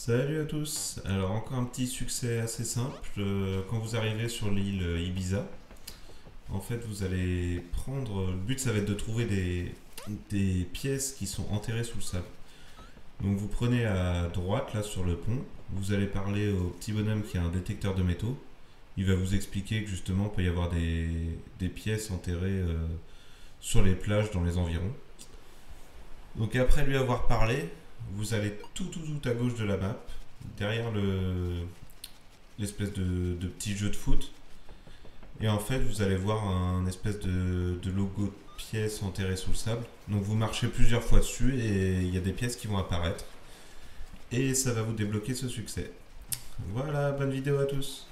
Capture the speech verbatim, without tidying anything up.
Salut à tous. Alors encore un petit succès assez simple. Euh, quand vous arrivez sur l'île Ibiza, en fait vous allez prendre... Le but ça va être de trouver des, des pièces qui sont enterrées sous le sable. Donc vous prenez à droite là sur le pont, vous allez parler au petit bonhomme qui a un détecteur de métaux. Il va vous expliquer que justement il peut y avoir des, des pièces enterrées euh, sur les plages dans les environs. Donc après lui avoir parlé, vous allez tout tout tout à gauche de la map, derrière le l'espèce de, de petit jeu de foot. Et en fait, vous allez voir un espèce de, de logo de pièce enterré sous le sable. Donc vous marchez plusieurs fois dessus et il y a des pièces qui vont apparaître. Et ça va vous débloquer ce succès. Voilà, bonne vidéo à tous.